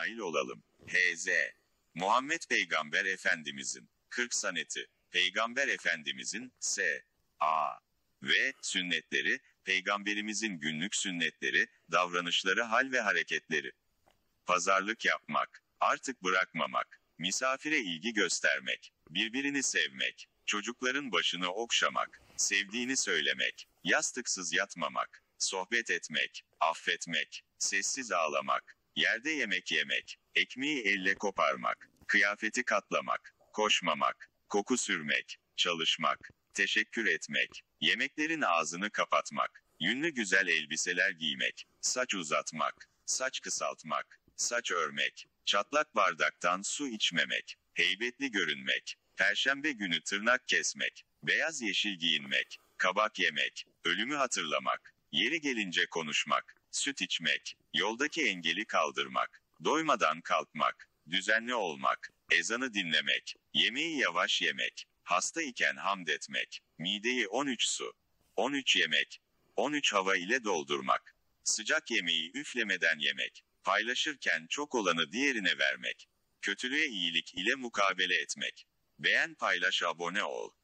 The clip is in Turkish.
nail olalım. H.Z. Muhammed Peygamber Efendimizin 40 saneti, Peygamber Efendimizin S.A. ve sünnetleri, Peygamberimizin günlük sünnetleri, davranışları, hal ve hareketleri. Pazarlık yapmak, artık bırakmamak, misafire ilgi göstermek, birbirini sevmek, çocukların başını okşamak, sevdiğini söylemek, yastıksız yatmamak, sohbet etmek, affetmek, sessiz ağlamak, yerde yemek yemek, ekmeği elle koparmak, kıyafeti katlamak, koşmamak, koku sürmek, çalışmak, teşekkür etmek, yemeklerin ağzını kapatmak, yünlü güzel elbiseler giymek, saç uzatmak, saç kısaltmak, saç örmek, çatlak bardaktan su içmemek, heybetli görünmek, perşembe günü tırnak kesmek, beyaz yeşil giyinmek, kabak yemek, ölümü hatırlamak, yeri gelince konuşmak, süt içmek, yoldaki engeli kaldırmak, doymadan kalkmak, düzenli olmak, ezanı dinlemek, yemeği yavaş yemek, hasta iken hamd etmek, mideyi 13 su, 13 yemek, 13 hava ile doldurmak, sıcak yemeği üflemeden yemek, paylaşırken çok olanı diğerine vermek, kötülüğe iyilik ile mukabele etmek. Beğen, paylaş, abone ol.